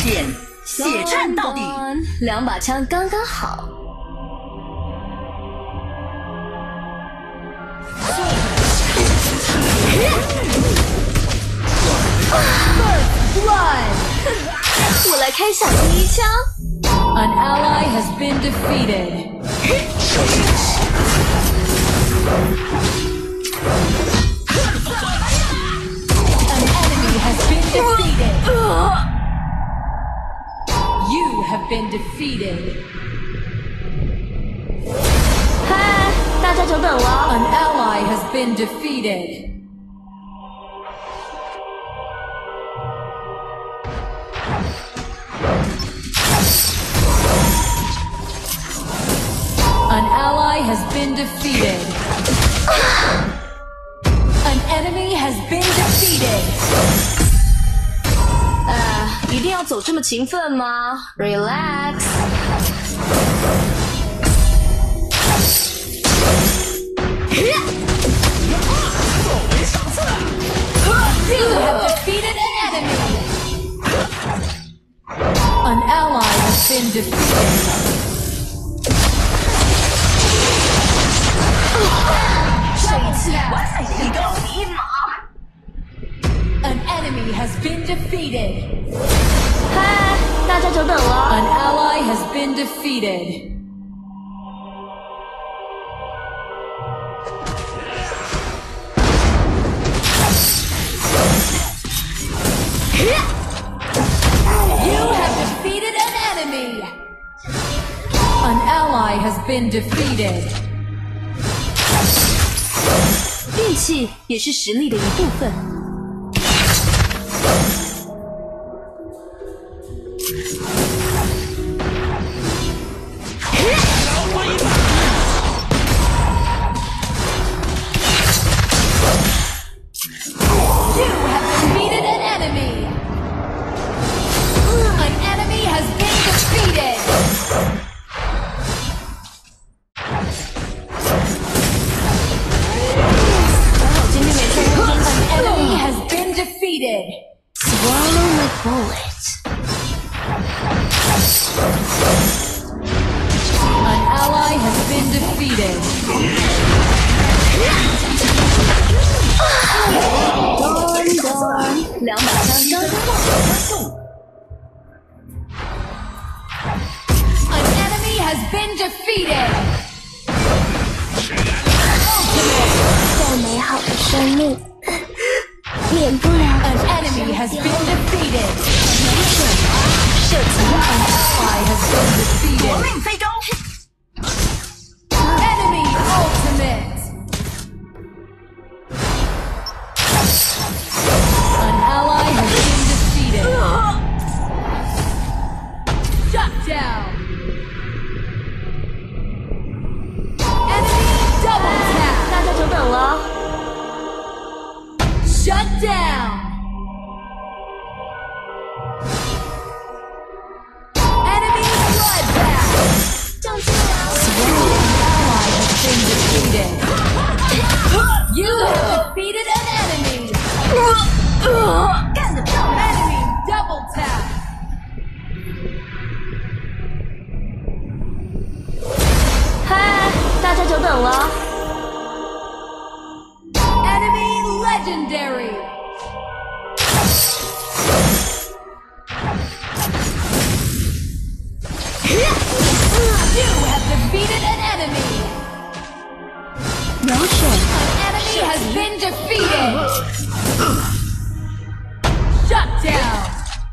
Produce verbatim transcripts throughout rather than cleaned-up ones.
点，血战到底。 两把枪刚刚好。First blood， 我来开响第一枪。An ally has been defeated. An enemy has been defeated. You have been defeated. 嗨，大家久等了。An ally has been defeated. An ally has been defeated. An enemy has been defeated. 呃，一定要走这么勤奋吗 ？Relax. You have defeated an enemy. An ally has been defeated. An enemy has been defeated. 嗨，大家久等了。An ally has been defeated. You have defeated an enemy. An ally has been defeated. 运气也是实力的一部分。You have defeated an enemy. An enemy has been defeated. An enemy has been defeated. Swallow my bullet. An ally has been defeated. Darn, darn. 两把枪刚刚好。An enemy has been defeated. 再美好的生命，免不了。 An enemy has been defeated. 射击 An ally has been defeated. 夺命飞镖。 Enemy ultimate. An ally has been defeated. Shut down. Enemy double tap. 大家久等了。Shut down. Enemy bloodbath. 救救我！ Ally has been defeated. You have defeated an enemy. 干得漂亮！ Enemy double tap. 嗨，大家久等了。Enemy legendary. You have defeated an enemy. 秒选 An enemy has been defeated. Shut down.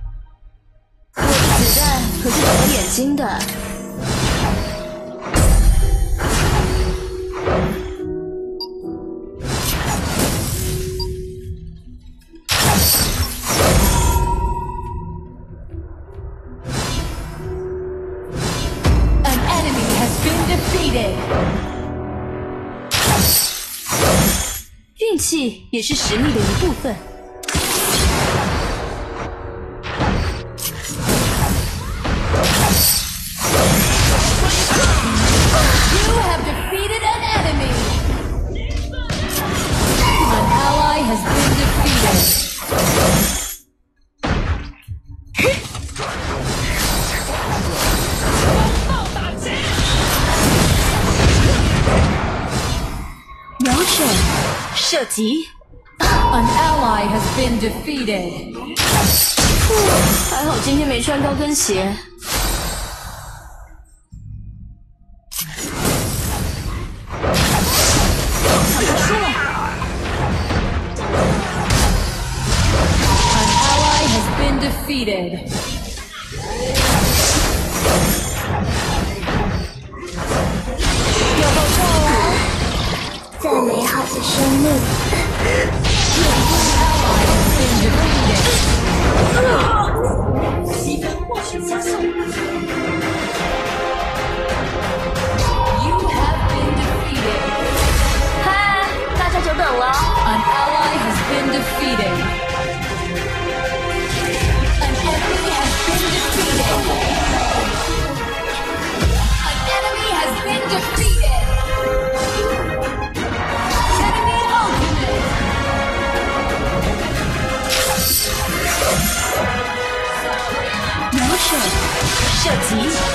子弹可是长眼睛的。An enemy has been defeated. 运气也是实力的一部分。You have defeated an enemy. An ally has been defeated. 射击。 An ally has been defeated. 还好今天没穿高跟鞋。 An ally has been defeated. 有够臭啊！再美好的生命。 积分获取加速。嗨，大家久等了。 An ally has been defeated. An enemy has been defeated. An enemy has been defeated. Enemy ultimate. 秒手，射击。